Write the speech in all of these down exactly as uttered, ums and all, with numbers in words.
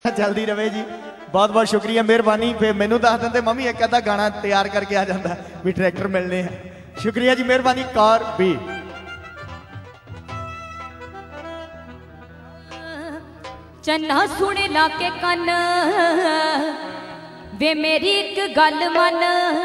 चलती रहे जी। बहुत बहुत शुक्रिया, मेहरबानी। फिर मैनू दस दें मम्मी एक अद्धा गाना तैयार करके आ जाता भी ट्रैक्टर मिलने हैं। शुक्रिया जी, मेहरबानी। कार भी चन्ना सुने ला के कन वे मेरी एक गल मन,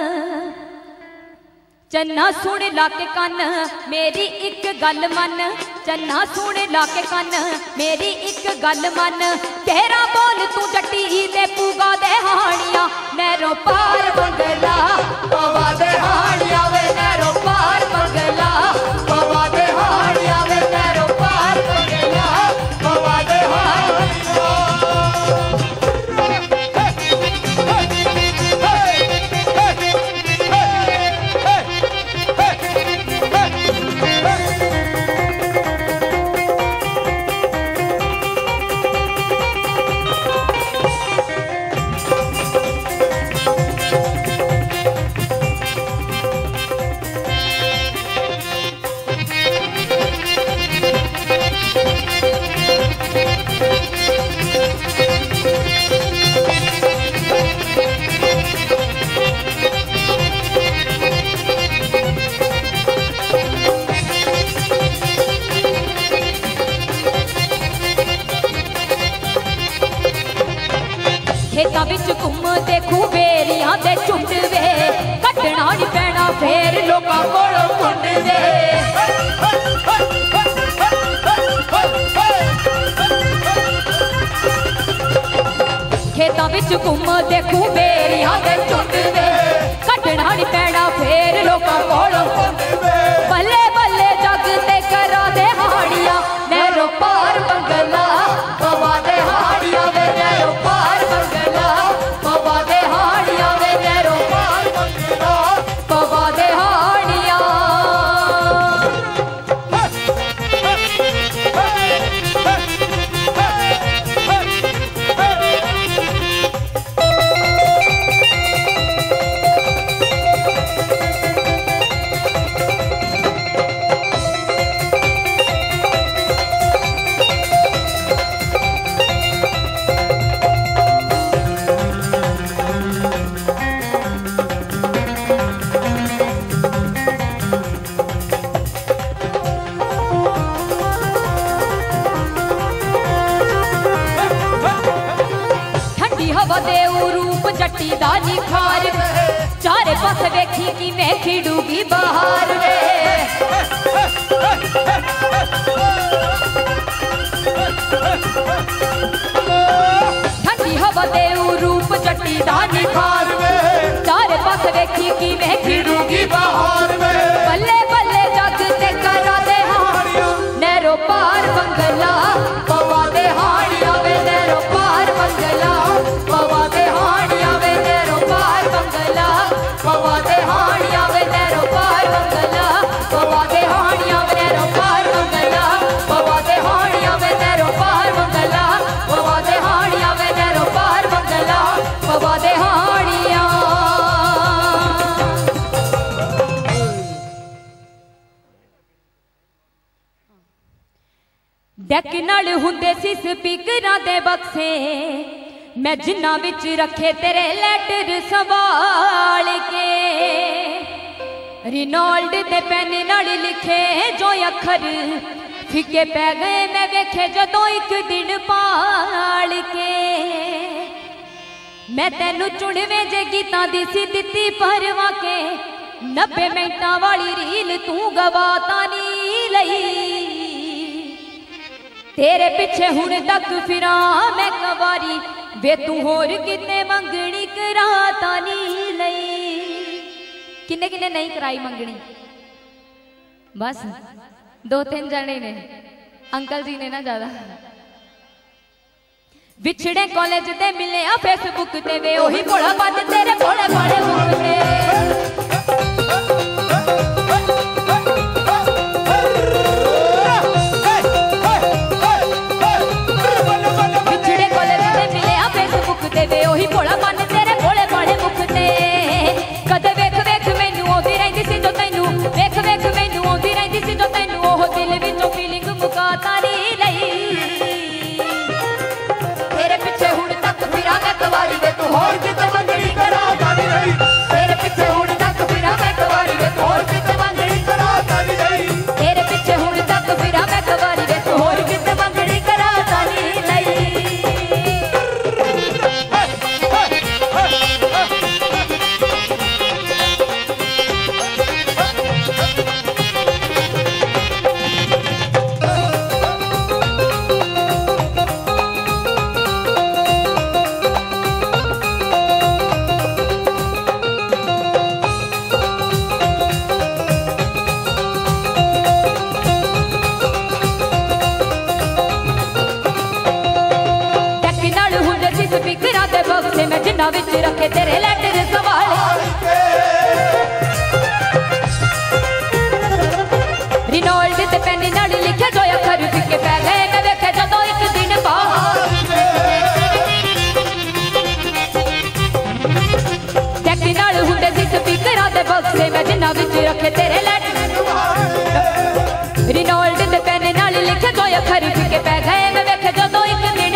चन्ना सुने ला के कन मेरी एक गल मन, चन्ना सुने ला के कन मेरी एक गल मन। तेरा बोल तू जट्टी दे पूगा दे हानिया नैरो पार बंगला पवा दे हानिया वे नैरो पार बंगला पवा दे हानिया वे नैरो पार बंगला पवा दे हानिया। खेतां विच घुमदे खूबेरियां दे झुंड वे, कड्ढना नहीं पैना फेर लोकां कोलों कुंड वे। खेतां विच घुमदे खूबेरियां दे झुंड वे, कड्ढना नहीं पैना फेर लोकां कोलों कुंड वे। बल्ले बल्ले जग ते करा दे हाड़ियां नैरो पार बंगला पवा दे हाड़ियां वे नैरो पार बंगला पवा दे हाड़ियां वे नैरो पार बंगला पवा दे हाड़ियां। जट्टी दा निखार चारे पास वेखी कि मैं खिड़ूगी बाहर वे। ठंडी हवा दे रूप जट्टी दा निखार चारे पास वेखी कि मैं खिड़ूगी बाहर वे। बल्ले बल्ले जग ते करा दे हाड़ियां नैरो पार बंगला पवा दे हाड़ियां वे नैरो पार बंगला पवा दे हाड़ियां वे नैरो पार बंगला पवा दे हाड़ियां वे नैरो पार बंगला पवा दे हाड़ियां वे नैरो पार बंगला पवा दे हाड़ियां वे नैरो पार बंगला पवा दे हाड़ियां वे नैरो पार बंगला पवा दे हाड़ियां। डैक नाल हुंदे सी स्पीकरां दे बक्से मैं जिन्ना विच रखे तेरे लैटर संभाल के। रिनोल्ड दे पेन नाल लिखे जो अखर फिके पै गए मैं वेखे जदों एक दिन पाल के। मैं तेनू चुनवे जे गीतां दी सी दित्ती परवा के नब्बे मिनटां वाली रील तू गवाता नी लई। तेरे पिछे हुण तक फिरा मैं कवारी वे तू होर किन्ने मंगनी कराता नी लई। किन्ने किन्ने नहीं कराई मंगनी? बस दो तीन जने ने, अंकल जी ने ना ज्यादा। विछड़े कॉलेज ते मिले आ फेसबुक ते वे ओही भोला बंद तेरे भोले भाले मुख ते। वे ओही भोला बन तेरे भोले भाले मुख ते। कदे वेख वेख मैनू आउंदी रहिंदी सी जो तैनू वेख वेख मैनू आउंदी रहिंदी सी जो तैनू ओह दिल विचों फीलिंग मुका तारी लई। तेरे पिछे हुण जिन्ना विच रखे तेरे लैटर सवाल के। रिनोल्ड ते पेन नाल लिखे जो अखर फिके पै गए मैं वेखे जदों एक दिन बाहर टैक्सी नाल हुंदे सी स्पीकरां दे बक्से मैं जिन्ना विच रखे तेरे लैटर सवाल। रिनोल्ड ते पेन नाल लिखे जो अखर फिके पै गए मैं वेखे जदों एक दिन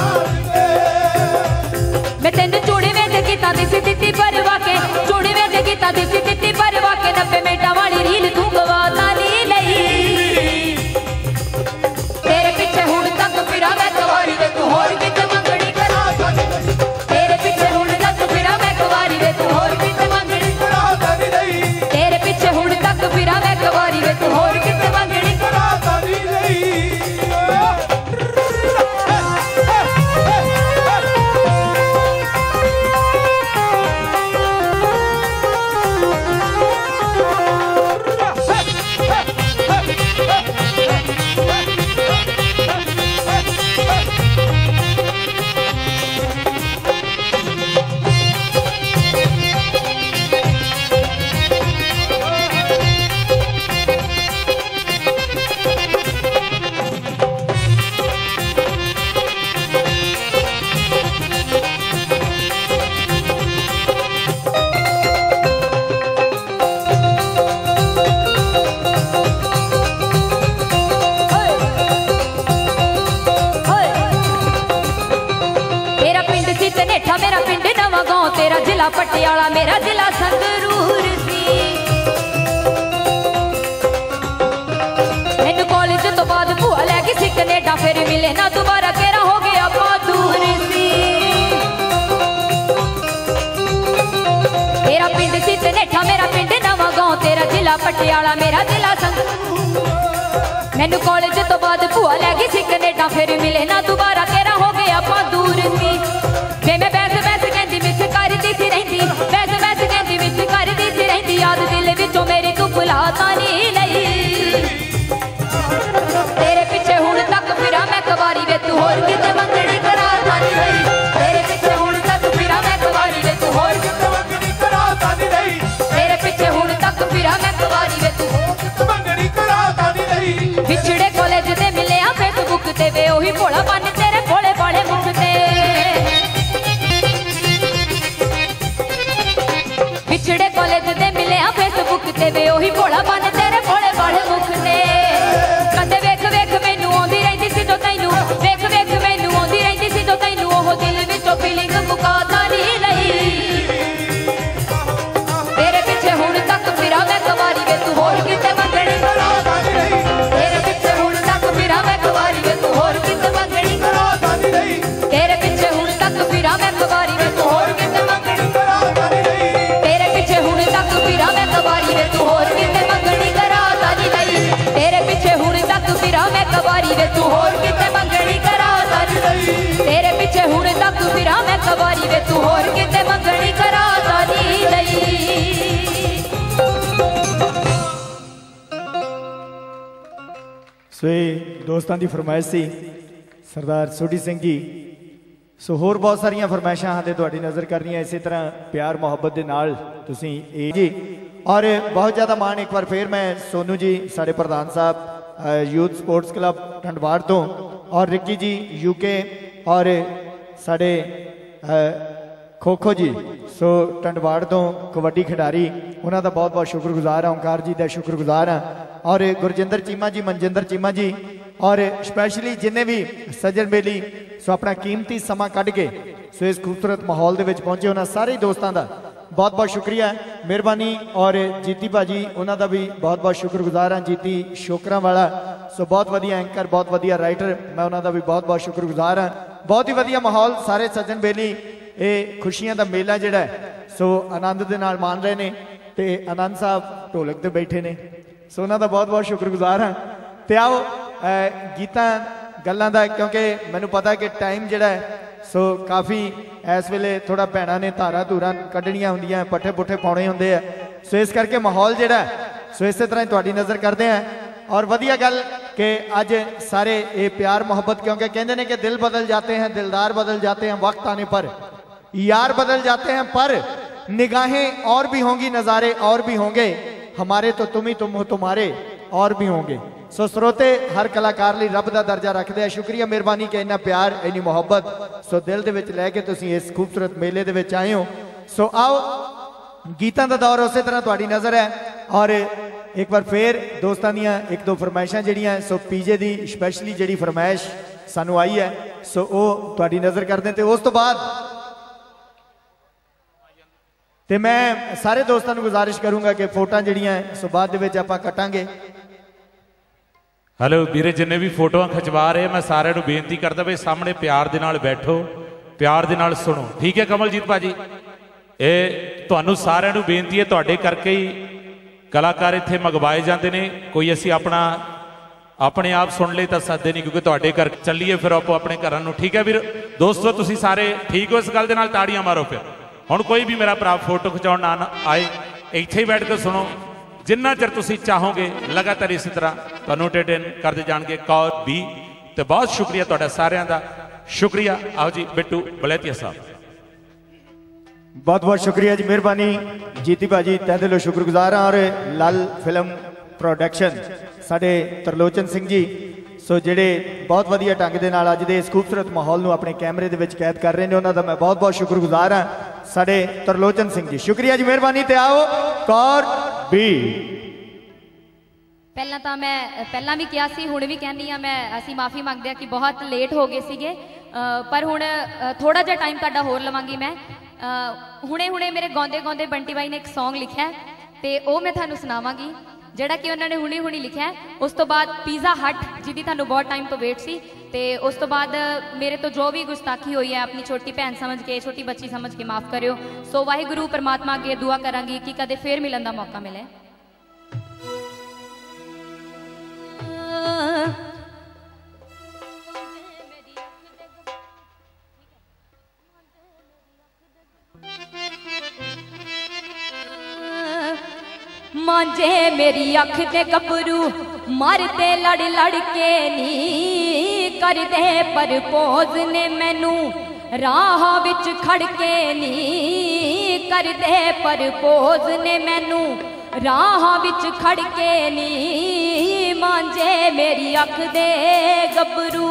मैं तेन चूड़ी वेच गीता दी सी दित्ती परवा के चूड़ी वेच गीता दी सी दित्ती परवा के नब्बे मिनटां वाली रील तू गवाता नहीं लई तेरे पीछे हुण तक फिरा मैं कुवारी वे तू होर किते मंगणी करा तेरे पीछे हुण तक फिरा मैं कुवारी वे तू होर किते मंगणी करा नहीं तेरे पीछे हुण तक फिरा मैं कुवारी वे तू होर किते मंगणी करा नहीं। मेरा पिंड नवा गांव तेरा जिला पटियाला मेरा जिला संगरूर सी मैनू कॉलेज तो बाद भूआ लै गई सी कनेडा फिर मिले ना दोबारा तेरा हो गया बहुत दूर सी तेरा पिंड सी तनेठा मेरा पिंड नवा गांव तेरा जिला पटियाला मेरा जिला संगरूर मैनू कॉलेज तो बाद भूआ लै गई सी कनेडा फिर मिले ना दोबारा तेरा हो गया बहुत दूर सी जे मैं बैस बैस कहती मिस करदी सी रहिंदी बैस बैस कहती मिस करदी सी रहिंदी याद दिल विचों मेरी तू भुलाता नहीं लई तेरे पीछे हुण तक फिरा मैं कुवारी वे तू होर किते मंगणी कराता नहीं लई तेरे पीछे हुण तक फिरा मैं कुवारी वे तू होर किते मंगणी कराता नहीं लई तेरे पीछे हुण तक फिरा मैं कुवारी वे तू होर किते मंगणी कराता नहीं लई विछड़े कॉलेज दे मिले आ फेसबुक ते वे ओही भोला बन तेरे भोले भाले मुख ते पिछड़े कॉलेज दे मिले आ फेसबुक ते वे ओही भोला बन तेरे भोले भाले मुख ते कदे वेख वेख मैनू आंदी रहिंदी सी जो तैनू वेख वेख मैनू आंदी रहिंदी सी जो तैनू ओह दिल विचों फीलिंग मुकाता नहीं लई तेरे पीछे हुण तक फिरा मैं कुवारी वे तू होर किते मंगणी कराता नहीं लई तेरे पीछे हुण तक फिरा मैं कुवारी वे तू होर किते मंगणी कराता नहीं लई तेरे पीछे हुण तक फिरा मैं कुवारी वे तू होर किते मंगणी कराता नहीं लई तेरे पीछे हुण तक फिरा मैं कुवारी वे तू होर किते मंगणी कराता नहीं लई तेरे पीछे हुण तक फिरा मैं कुवारी वे तू होर किते मंगणी कराता नहीं लई तेरे पीछे हुण तक फिरा मैं कुवारी वे तू होर किते मंगणी कराता नहीं लई। सो दोस्तों की फरमाइश सी सरदार सोढ़ी सिंह जी सो होर बहुत सारिया फरमाइशां हाले तुहाडी नज़र करनियां इसी तरह प्यार मुहब्बत के नाल तुसीं ए जी और बहुत ज़्यादा मान एक बार फिर मैं सोनू जी साढ़े प्रधान साहब यूथ स्पोर्ट्स क्लब ठंडवाड़ तो और रिक्की जी यूके और साढ़े खो खो जी सो ठंडवाड़ तो कबड्डी खिडारी उन्हों का बहुत बहुत शुक्रगुजार हाँ ओंकार जी का शुक्रगुजार हाँ और गुरजिंदर चीमा जी मनजिंदर चीमा जी और स्पैशली जिन्हें भी सज्जन बेली सो अपना कीमती समा कढ़ के सो इस खूबसूरत माहौल के पहुंचे उन्होंने सारे दोस्तों का बहुत बहुत शुक्रिया मेहरबानी और जीती भाजी उन्होंने भी बहुत बहुत शुक्रगुजार हाँ जीती शोकरा वाला सो बहुत वधिया एंकर बहुत वधिया राइटर मैं उन्होंने भी बहुत बहुत शुक्रगुजार हाँ बहुत ही वधिया माहौल सारे सज्जन बेली ये खुशियां का मेला जिहड़ा सो आनंद के नाल मान रहे हैं तो आनंद साहब ढोलक ते बैठे ने सो उन्होंने बहुत बहुत शुक्रगुजार हाँ तो आओ गीतां गल्लां दा क्योंकि मैनू पता कि टाइम जिहड़ा है सो काफ़ी इस वेले थोड़ा भैणां ने धारा धूरा कड्ढणियां हुंदियां पट्ठे पुट्ठे पाउणे हुंदे आ सो इस करके माहौल जिहड़ा सो इस तरह तुहाडी नज़र करते हैं और वधिया गल कि अज सारे ये प्यार मोहब्बत क्योंकि कहते हैं कि दिल बदल जाते हैं दिलदार बदल जाते हैं वक्त आने पर यार बदल जाते हैं पर निगाहें और भी होंगी, नज़ारे और भी होंगे, हमारे तो तुम ही तुम हो, तुम्हारे और भी होंगे। सो स्रोते हर कलाकार ਲਈ ਰੱਬ ਦਾ ਦਰਜਾ ਰੱਖਦੇ ਆ। ਸ਼ੁਕਰੀਆ, ਮਿਹਰਬਾਨੀ ਕਿ ਇੰਨਾ ਪਿਆਰ, ਇੰਨੀ ਮੁਹੱਬਤ ਸੋ ਦਿਲ ਦੇ ਵਿੱਚ ਲੈ ਕੇ ਤੁਸੀਂ ਇਸ ਖੂਬਸੂਰਤ ਮੇਲੇ ਦੇ ਵਿੱਚ ਆਏ ਹੋ। ਸੋ ਆਓ, ਗੀਤਾਂ ਦਾ ਦੌਰ ਉਸੇ ਤਰ੍ਹਾਂ ਤੁਹਾਡੀ ਨਜ਼ਰ ਹੈ ਔਰ ਇੱਕ ਵਾਰ ਫੇਰ ਦੋਸਤਾਂ ਦੀਆਂ ਇੱਕ ਦੋ ਫਰਮਾਇਸ਼ਾਂ ਜਿਹੜੀਆਂ ਸੋ ਪੀਜੇ ਦੀ ਸਪੈਸ਼ਲੀ ਜਿਹੜੀ ਫਰਮਾਇਸ਼ ਸਾਨੂੰ ਆਈ ਹੈ ਸੋ ਉਹ ਤੁਹਾਡੀ ਨਜ਼ਰ ਕਰਦੇ ਤੇ ਉਸ ਤੋਂ ਬਾਅਦ ਤੇ ਮੈਂ ਸਾਰੇ ਦੋਸਤਾਂ ਨੂੰ ਗੁਜ਼ਾਰਿਸ਼ ਕਰੂੰਗਾ ਕਿ ਫੋਟੋਆਂ ਜਿਹੜੀਆਂ ਸੋ ਬਾਅਦ ਦੇ ਵਿੱਚ ਆਪਾਂ ਕੱਟਾਂਗੇ। हेलो वीरे, जिन्ने भी फोटोआं खिचवा रहे मैं सारे बेनती करता भी सामने प्यार दे नाल बैठो, प्यार दे नाल सुनो, ठीक है कमलजीत भाजी? ये तुहानू सारिਆਂ ਨੂੰ बेनती है, तुहाडे करके ही कलाकार इत्थे मंगवाए जाते हैं। कोई असी अपना अपने आप सुन ले तो सदे नहीं, क्योंकि तुहाडे कर चलीए फिर आपो अपने घरां नूं। ठीक है वीर दोस्तों, तुसीं सारे ठीक हो? इस गल दे नाल ताड़ियां मारो। फिर हुण कोई भी मेरा भरा फोटो खिचाउण ना आए, इत्थे ही बैठ के सुनो। जिन्ना चਿਰ ਤੁਸੀਂ ਚਾਹੋਗੇ लगातार इस तरह ਤੁਹਾਨੂੰ एंटरटेन करते जाएंगे कौर भी। तो बहुत शुक्रिया ਤੁਹਾਡਾ ਸਾਰਿਆਂ ਦਾ, शुक्रिया। आओ जी बिट्टू बलैतिया साहब, बहुत बहुत शुक्रिया जी, मेहरबानी जीती भाजी, तह दिलों शुक्रगुजार हाँ। और लाल फिल्म प्रोडक्शन साडे तरलोचन सिंह जी सो जेडे बहुत वधिया ढंग दे नाल अज दे इस खूबसूरत माहौल नूं अपने कैमरे दे विच कैद कर रहे हैं, उन्हां दा मैं बहुत बहुत शुक्रगुजार हाँ साडे तरलोचन सिंह जी, शुक्रिया जी, मेहरबानी। ते आओ कौर भी। ਪਹਿਲਾਂ ਤਾਂ ਮੈਂ ਪਹਿਲਾਂ ਵੀ ਕਿਹਾ ਸੀ, ਹੁਣ ਵੀ ਕਹਿੰਦੀ ਆ ਮੈਂ, ਅਸੀਂ ਮਾਫੀ ਮੰਗਦੇ ਆ ਕਿ ਬਹੁਤ ਲੇਟ ਹੋ ਗਏ ਸੀਗੇ, ਪਰ ਹੁਣ ਥੋੜਾ ਜਿਹਾ ਟਾਈਮ ਤੁਹਾਡਾ ਹੋਰ ਲਵਾਂਗੀ ਮੈਂ। ਹੁਣੇ ਹੁਣੇ ਮੇਰੇ ਗਾਉਂਦੇ ਗਾਉਂਦੇ ਬੰਟੀ ਬਾਈ ਨੇ ਇੱਕ Song ਲਿਖਿਆ ਤੇ ਉਹ ਮੈਂ ਤੁਹਾਨੂੰ ਸੁਣਾਵਾਂਗੀ, ਜਿਹੜਾ ਕਿ ਉਹਨਾਂ ਨੇ ਹੁਣੇ ਹੁਣੇ ਲਿਖਿਆ। ਉਸ ਤੋਂ ਬਾਅਦ ਪੀਜ਼ਾ ਹਟ, ਜਿਹਦੀ ਤੁਹਾਨੂੰ ਬਹੁਤ ਟਾਈਮ ਤੋਂ ਵੇਟ ਸੀ, ਤੇ ਉਸ ਤੋਂ ਬਾਅਦ ਮੇਰੇ ਤੋਂ ਜੋ ਵੀ ਗੁਸਤਾਖੀ ਹੋਈ ਹੈ ਆਪਣੀ ਛੋਟੀ ਭੈਣ ਸਮਝ ਕੇ, ਛੋਟੀ ਬੱਚੀ ਸਮਝ ਕੇ ਮਾਫ ਕਰਿਓ। ਸੋ ਵਾਹਿਗੁਰੂ ਪਰਮਾਤਮਾ ਅੱਗੇ ਦੁਆ ਕਰਾਂਗੀ ਕਿ ਕਦੇ ਫੇਰ ਮਿਲਣ ਦਾ ਮੌਕਾ ਮਿਲੇ। मांझे मेरी अख ते गबरू मरते लड़ लड़ के नी करदे परपोज ने मैनू राह विच खड़ के नी करदे परपोज ने मैनू राह विच खड़ के नी मांझे मेरी अख दे गबरू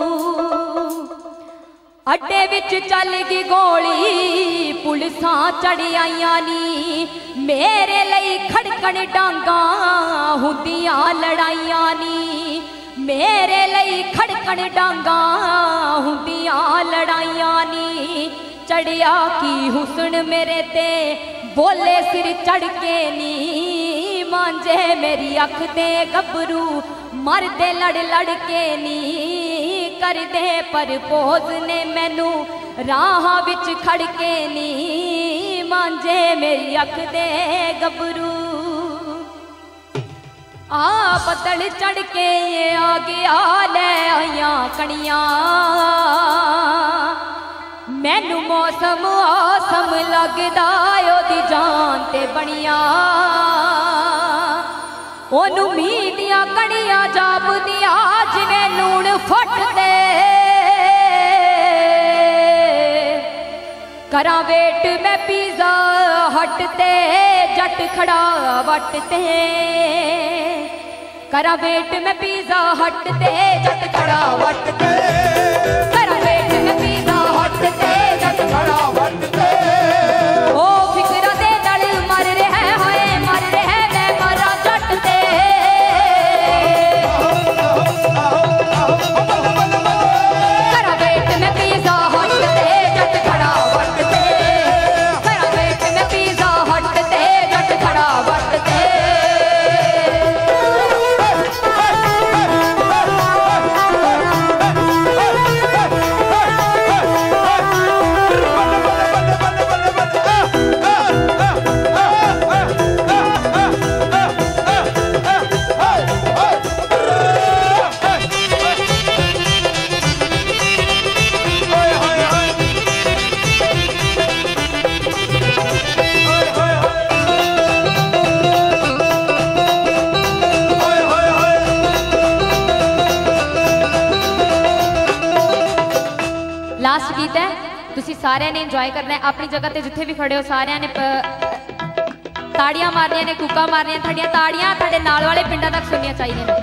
अड्डे विच चल गई गोली पुलिसां चढ़ आईयां नी मेरे लई खड़कन डांगा हुंदियां लड़ाइयां नी मेरे लई खड़कन डांगा हुंदियां लड़ाइयां नी चढ़िया की हुस्न मेरे ते बोले सिर चढ़ के नी मांझे मेरी अख दे गबरू मरदे लड़ लड़ के नी करदे परपोज ने मैनू राह विच खड़ के नी मांझे मेरी अख दे गबरू आ बदल चढ़ के आ गया ले आइया कणियां मैनू मौसम आसम लगदा ओदी जान ते बनिया ओनू मीह दियां कणियां जापदियां जिवें लूण फटदे करा वेट मैं पिज़्ज़ा हट ते जट खड़ा वट ते करा वेट मैं पिज़्ज़ा हट ते जट खड़ा वट ते करा वेट मैं पिज़्ज़ा हट ते जट खड़ा वट ते ओ फिक्रा दे दल मर रहा है मर रहा मैं मरा जट ते करा वेट मैं पिज़्ज़ा हट ते जट खड़ा वट ते करा वेट मैं पिज़्ज़ा हट ते जट खड़ा वट ते तुसी सारे ने इंजॉय करना है अपनी जगह ते जिथे भी खड़े हो सारे ने ताड़ियां मारनियां ने कुका मारनियां थोड़ियां ताड़ियां थोड़े नाल वाले पिंडां तक सुननियां चाहिए ने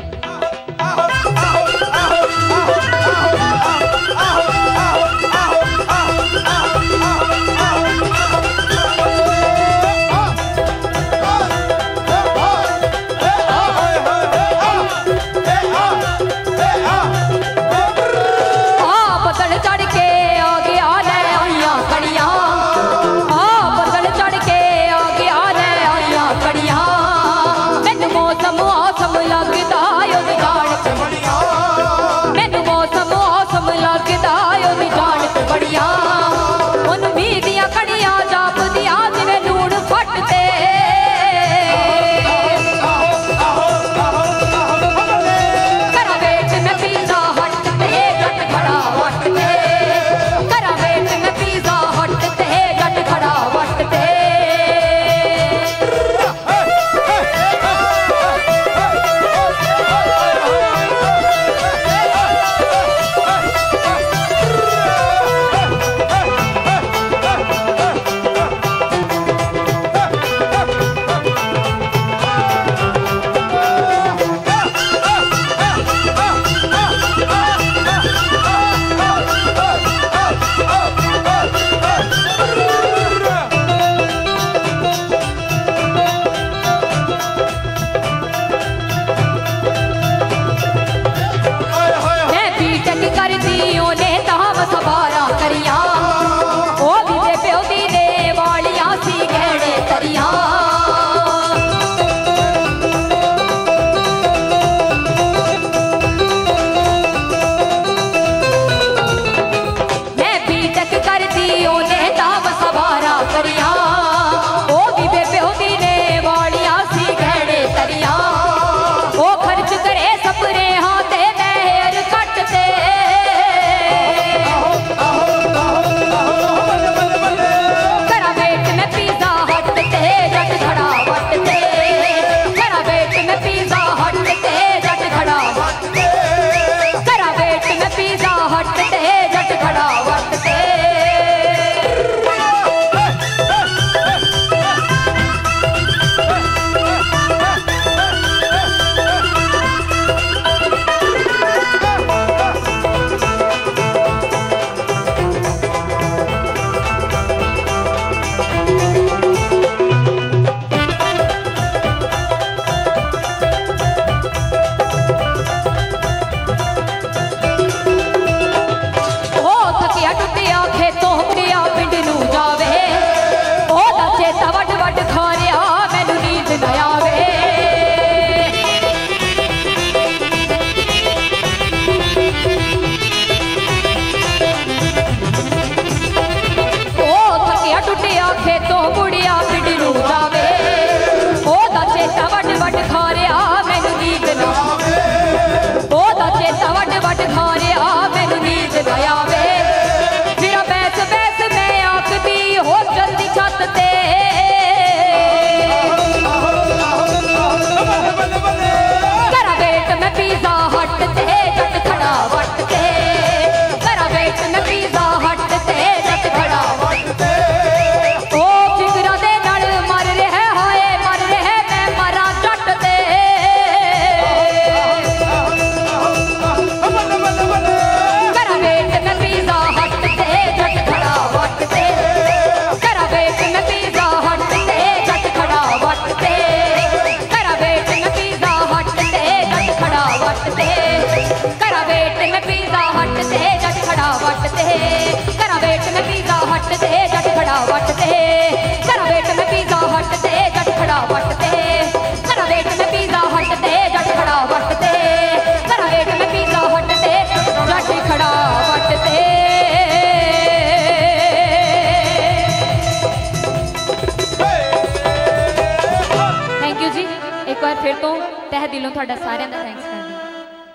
फिर तो तह दिलों थोड़ा सारे का थैंक्स कर दी।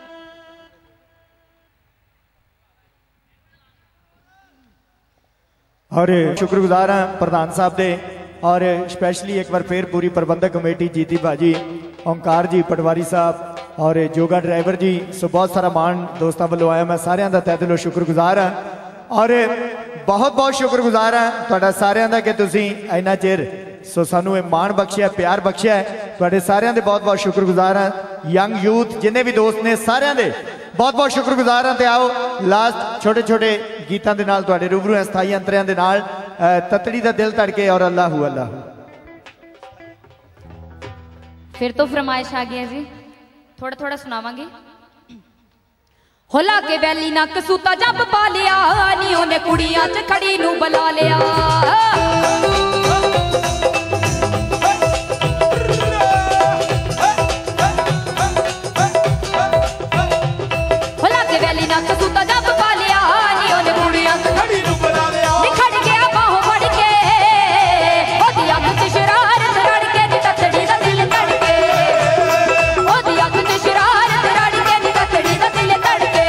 और शुक्रगुजार हाँ प्रधान साहब दे और स्पैशली एक बार फिर पूरी प्रबंधक कमेटी जीती भाजी, ओंकार जी, पटवारी साहब और जोगा ड्राइवर जी, सो बहुत सारा मान दोस्तों वालों आया, मैं सारे का तह दिलों शुक्रगुजार हाँ। और बहुत बहुत शुक्रगुजार हाँ तुहाडा सारिਆਂ ਦਾ कि तुसीं इन्ना चिर सो सानू ये मान बख्शिया प्यार बख्शिया है तुहाडे सारिਆਂ ਦੇ बहुत बहुत शुक्रगुजार हाँ यंग यूथ जिन्ने भी दोस्त ने सारिਆਂ ਦੇ बहुत बहुत शुक्रगुजार हाँ। तो आओ लास्ट छोटे छोटे गीतों के नाल तुहाडे रूबरू हैं स्थाई अंतरियां दे नाल ततड़ी दा दिल धड़के और अल्लाहू अल्लाहू। फिर तो फरमाइश आ गई है जी, थोड़ा थोड़ा सुनावांगी। होला के वैली ना कसूता जब पा लिया नी ओने कुड़ियां च खड़ी नू बुला लिया। होला के वैली ना कसूता जब पा लिया नी ओने कुड़ियां च खड़ी नू बुला लिया। निखड़ गया बाहों फड़ के ओदी अख च शरारत रड़ के नी ततड़ी दा दिल धड़के। ओदी अख च शरारत रड़ के नी ततड़ी दा दिल धड़के।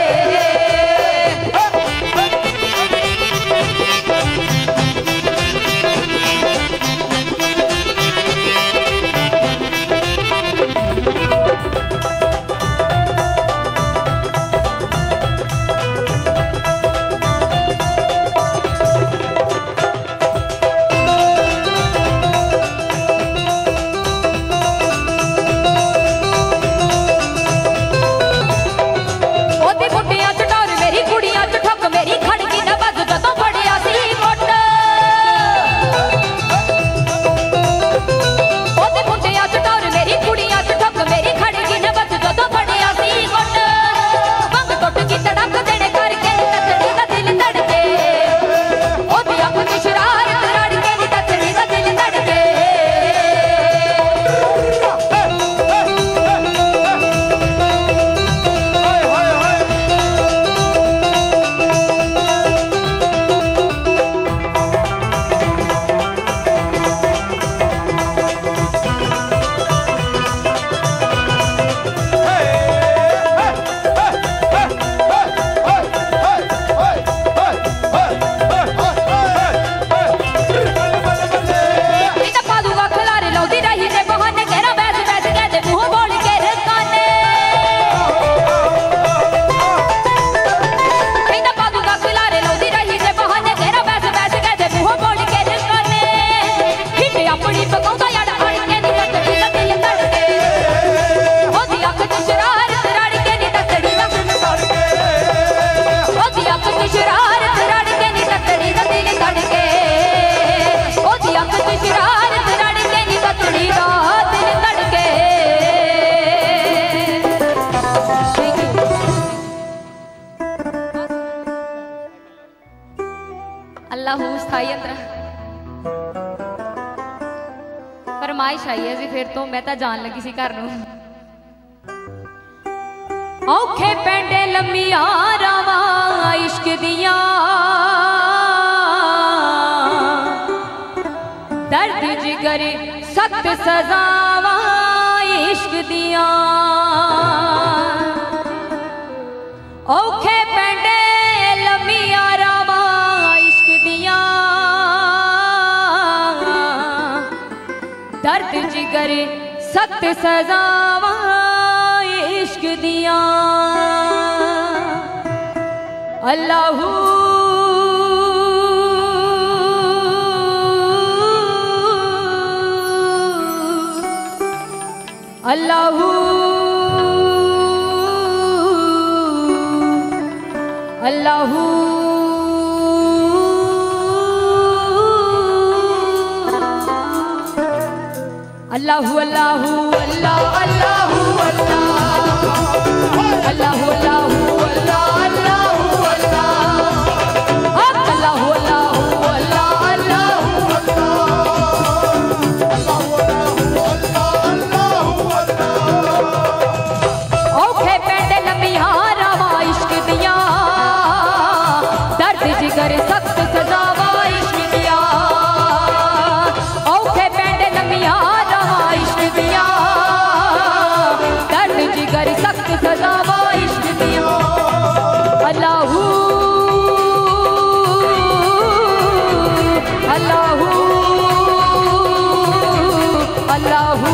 फरमाइश आई है जी फिर तो मैं तो जान लगी सी घर नूं। औखे पैंडे लम्मिया रावा इश्क दिया दर्द जिगर सख्त सजावा इश्क दिया। औखे पैंडे लम्मिया रावा इश्क दिया दर्द जिगर सख्त सजावा इश्क दिया। अल्लाहू अल्लाहू अल्लाहू अल्लाहू अल्लाहू अल्लाह अल्लाहू अल्लाह अल्लाहू अल्लाहू अल्लाह अल्लाहू अल्लाह अल्लाहू अल्लाहू अल्लाह अल्लाहू अल्लाह। औखे पैंडे लम्मिया रावा इश्क दिया दर्द जिगर सख्त सजावा इश्क दिया। औखे पैंडे लम्मिया दर्द जिगर सख्त सजावा इश्क दिया। अल्लाहू अल्लाहू अल्लाहू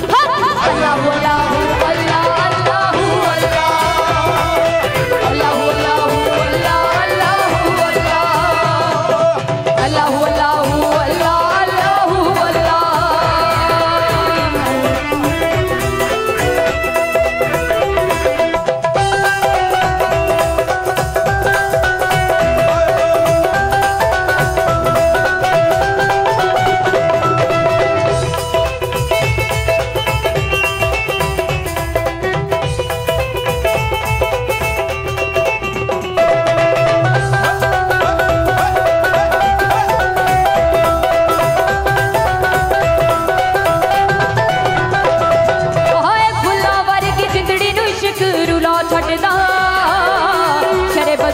अल्लाहू अल्लाहू अल्लाह अल्लाहू अल्लाह अल्लाहू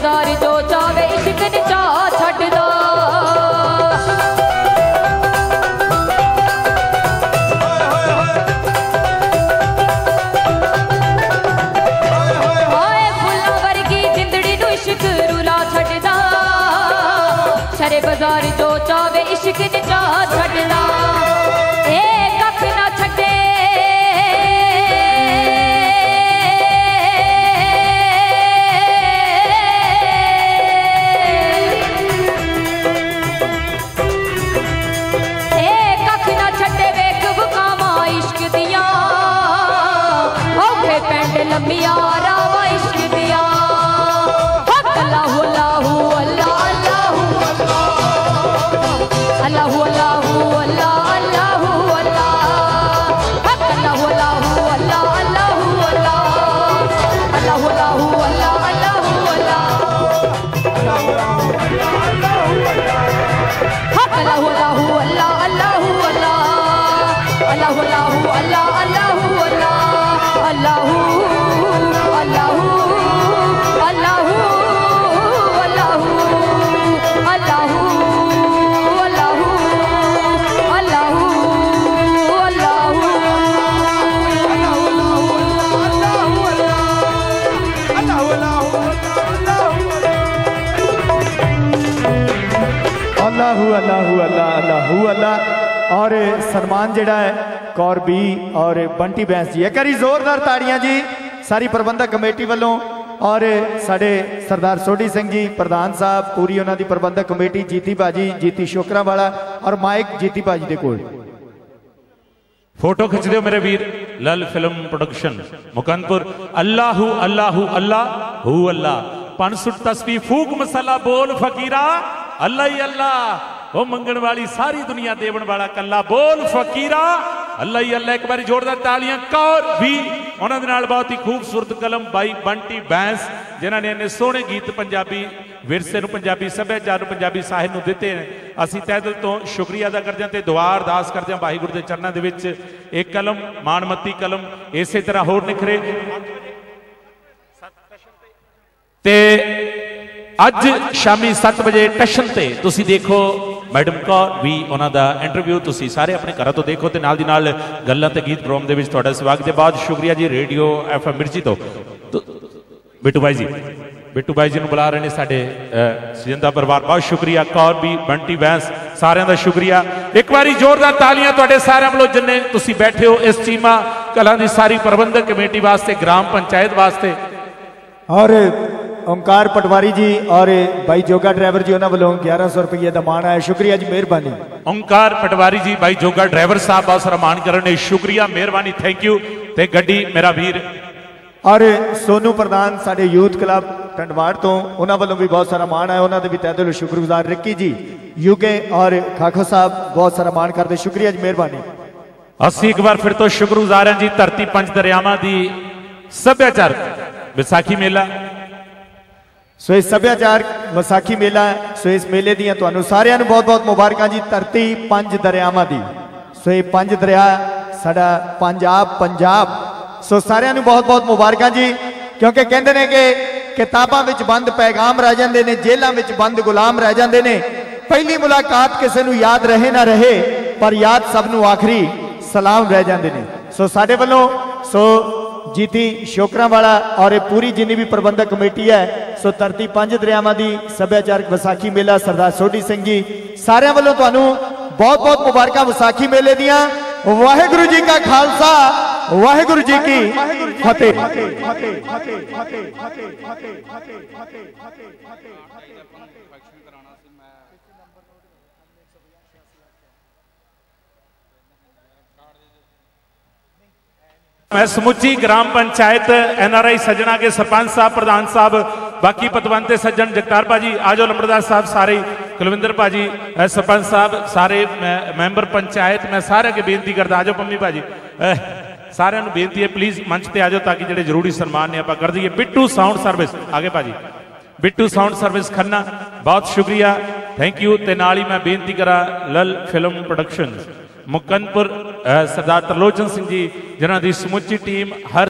बाजार जो चावे इश्क नचा छड्डदा हाय फुल्लां वर्गी जिंदड़ी नूं इश्क रुला छड्डदा शरे बाजार जो चावे इश्क नचा छड्डदा ए कख ना छड्डे लम्बिया रावा इश्क दिया अल्लाहु अल्लाहु अल्लाह अल्लाहु अल्लाहु अल्लाह अल्लाहु अल्लाह अल्लाहु अल्लाहु अल्लाह अल्लाहु अल्लाह अल्लाहु अल्लाहु अल्लाह अल्लाहु अल्लाह अल्लाहु अल्लाहु अल्लाह अल्लाहु अल्लाह अल्लाहु अल्लाहु अल्लाह अल्लाहु अल्लाह अल्लाहु अल्लाहु अल्लाहु अल्लाहु अल्लाहु अल्लाहु अल्लाहु अल्लाहु अल्लाहु अल्लाहु अल्लाह अल्लाहु अल्लाह। और सन्मान जिहड़ा है कौर बी और बंटी बैंस जी, एक बारी जोरदार ताड़ियां जी सारी प्रबंधक कमेटी वालों और साडे सरदार सोढ़ी सिंह जी प्रधान साहब, पूरी उन्हां दी प्रबंधक कमेटी, जीती भाजी जीती शोकरा वाला और माइक जीती भाजी दे कोल। फोटो खिंच दियो मेरे वीर। लल फिल्म प्रोडक्शन मुकंदपुर। अल्लाहु अल्लाहु अल्लाहु अल्लाह। पंसुट तस्बीह फूक मसाला बोल फकीरा अल्लाह ही अल्लाह। वो मंगण वाली सारी दुनिया देवन वाला कल्ला बोल फकीरा अल्लाह ही अल्लाह। एक बार जोरदार तालियां। कौर भी उन्होंने नाल बहुत ही खूबसूरत कलम बाई बंटी बैंस जिन्होंने इन्ने सोहने गीत पंजाबी विरसे नूं, पंजाबी सभ्याचार नूं, पंजाबी साहित्य नूं दिते हैं। असीं तहे दिल तो शुक्रिया अदा करदे हां ते दुआ अरदास करदे हां वाहिगुरू दे चरणां दे विच एक कलम माणमती कलम इसे तरह होर निखरे ते अज शामी सत्त बजे टशन ते तुसीं देखो मैडम कौर भी उन्हों का इंटरव्यू तुसीं सारे अपने घर तो देखो तो नाल दी नाल गल्लां ते गीत प्रोग्राम दे विच तुहाडा स्वागत है। बहुत शुक्रिया जी रेडियो एफ एम मिर्ची तो, तो बिट्टू भाई जी बिट्टू भाई जी नूं बुला रहे हैं साडे सजिंदा परिवार। बहुत शुक्रिया कौर भी बंटी बैंस सारिਆਂ ਦਾ शुक्रिया। एक बारी जोरदार तालियां तुहाडे सारिਆਂ ਵੱਲੋਂ जिन्ने तुसीं बैठे हो इस चीमा कलां दी सारी प्रबंधक कमेटी वास्ते, ग्राम पंचायत वास्ते। और ओंकार पटवारी जी और भाई जोगा ड्राइवर जी उन्होंने वालों ग्यारह सौ रुपये का मान आया, शुक्रिया जी मेहरबानी। ओंकार पटवारी जी भाई जोगा ड्राइवर साहब बहुत सारा मान करने शुक्रिया मेहरबानी थैंक यू। ते गड्डी मेरा वीर और सोनू प्रधान साडे यूथ क्लब टंडवाड़ तो उन्होंने वालों भी बहुत सारा मान आया, उन्होंने भी तहे दिलों शुक्रगुजार। रिक्की जी यूके और खाखो साहब बहुत सारा मान करते, शुक्रिया जी मेहरबानी। असी एक बार फिर तो शुक्रगुजार हैं जी धरती पंच दरियावां दी सभ्याचार विसाखी मेला। सो इस सभ्याचार विसाखी मेला सो इस मेले दियां तुहानू सारियां नू बहुत बहुत मुबारकां जी। धरती पंज दरियावां दी सो ये पंज दरिया साडा पंजाब पंजाब सो सारियां नू बहुत बहुत मुबारकां जी। क्योंकि कहंदे ने कि किताबां विच बंद पैगाम रह जांदे ने, जेलां विच बंद गुलाम रह जांदे ने। पहली मुलाकात किसी नू याद रहे ना रहे पर याद सब नू आखिरी सलाम रह जांदे ने। सो साडे वल्लों सो जीती शोकरा वाला और पूरी जिन्नी भी प्रबंधक कमेटी है सो धरती पंज दरियावां दी सभ्याचारक विसाखी मेला सरदार सोढ़ी सिंह जी सारे वालों तुहानू बहुत बहुत मुबारकां विसाखी मेले दियां। वाहिगुरू जी का खालसा वाहिगुरू जी की फतेह। मैं समुची ग्राम पंचायत एनआरआई सज्जना के सरपंच साहब, प्रधान साहब, बाकी पतवंते सज्जन, जगतार भाजी आजो, लंबड़दार साहब सारे, कुलविंदर भाजी, सरपंच साहब सारे, मैंबर पंचायत, मैं सारे के बेनती करता आजो पम्मी भाजी सारे बेनती है प्लीज मंच पे आजो ताकि जो जरूरी सम्मान ने आप कर दिए। बिट्टू साउंड सर्विस आगे भाजी, बिट्टू साउंड सर्विस खन्ना बहुत शुक्रिया थैंक यू। ते नाल ही मैं बेनती करा लल फिल्म प्रोडक्शन मुकंदपुर सरदार तरलोचन सिंह जी जिन्हों की समुची टीम हर